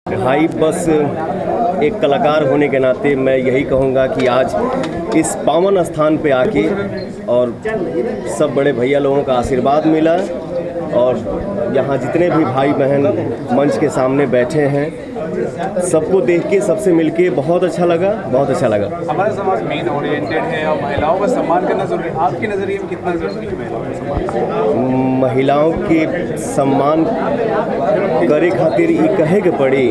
भाई बस एक कलाकार होने के नाते मैं यही कहूँगा कि आज इस पावन स्थान पे आके और सब बड़े भैया लोगों का आशीर्वाद मिला और यहाँ जितने भी भाई बहन मंच के सामने बैठे हैं सबको देख के सबसे मिलके बहुत अच्छा लगा, बहुत अच्छा लगा। हमारा समाज मेन ओरिएंटेड है और महिलाओं का सम्मान करना जरूरी है। आपके नज़रिए में कितना जरूरी है महिलाओं का सम्मान? महिलाओं के सम्मान करे खातिर ये कहे के पड़ी।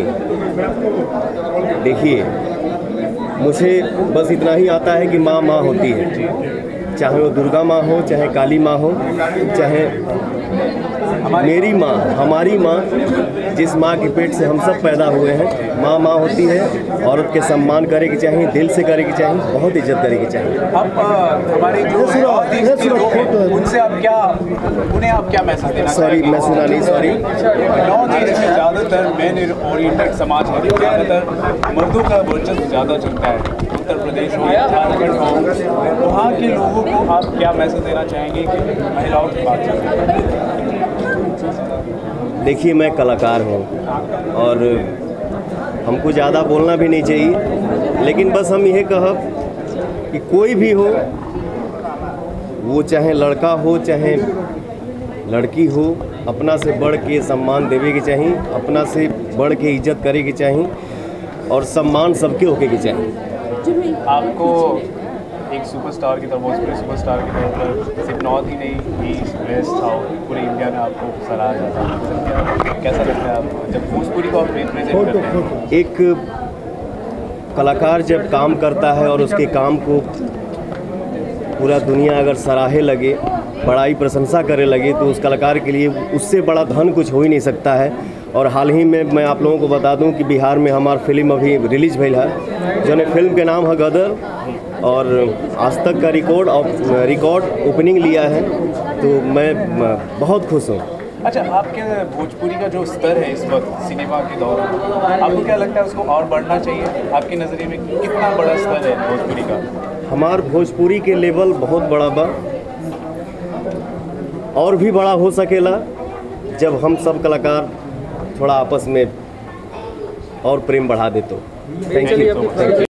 देखिए, मुझे बस इतना ही आता है कि माँ माँ होती है, चाहे वो दुर्गा माँ हो, चाहे काली माँ हो, चाहे मेरी माँ, हमारी माँ, जिस माँ के पेट से हम सब पैदा हुए हैं, माँ माँ होती है। औरत के सम्मान करे की चाहिए, दिल से करे की चाहिए, बहुत इज्जत करे की चाहिए। अब हमारी जो उनसे आप क्या, उन्हें आप क्या मैसेज देना? सॉरी, मैं सुना नहीं, सॉरी। नॉर्थ ईस्ट में ज़्यादातर मेन ओरिएंटेड समाज है, ज़्यादातर मर्दों का वर्चस्व ज़्यादा चलता है। उत्तर प्रदेश हो, झारखंड हो, वहाँ के लोगों को आप क्या मैसेज देना चाहेंगे कि महिलाओं की बात चलती? देखिए, मैं कलाकार हूँ और हमको ज़्यादा बोलना भी नहीं चाहिए, लेकिन बस हम यह कहब कि कोई भी हो, वो चाहे लड़का हो चाहे लड़की हो, अपना से बढ़ के सम्मान देवे के चाहिए, अपना से बढ़ के इज्जत करे के चाहिए और सम्मान सबके होके के चाहिए। आपको एक सुपरस्टार की तरह, भोजपुरी सुपरस्टार की तरह सिर्फ नॉर्थ ही नहीं, ईस्ट वेस्ट साउथ पूरे इंडिया में आपको सराहा जाता है। कैसा लगता है आपको जब भोजपुरी को आप रिप्रेजेंट करते हैं? एक कलाकार जब काम करता है और उसके काम को पूरा दुनिया अगर सराहे लगे, बड़ाई प्रशंसा करे लगे, तो उस कलाकार के लिए उससे बड़ा धन कुछ हो ही नहीं सकता है। और हाल ही में मैं आप लोगों को बता दूं कि बिहार में हमारी फिल्म अभी रिलीज भइल है, जो फिल्म के नाम है गदर, और आज तक का रिकॉर्ड ओपनिंग लिया है, तो मैं बहुत खुश हूँ। अच्छा, आपके भोजपुरी का जो स्तर है इस वक्त सिनेमा के दौरान, आपको क्या लगता है उसको और बढ़ना चाहिए? आपके नज़रिए में कितना बड़ा स्तर है भोजपुरी का? हमार भोजपुरी के लेवल बहुत बड़ा बा, और भी बड़ा हो सकेला जब हम सब कलाकार थोड़ा आपस में और प्रेम बढ़ा दे तो। Thank you.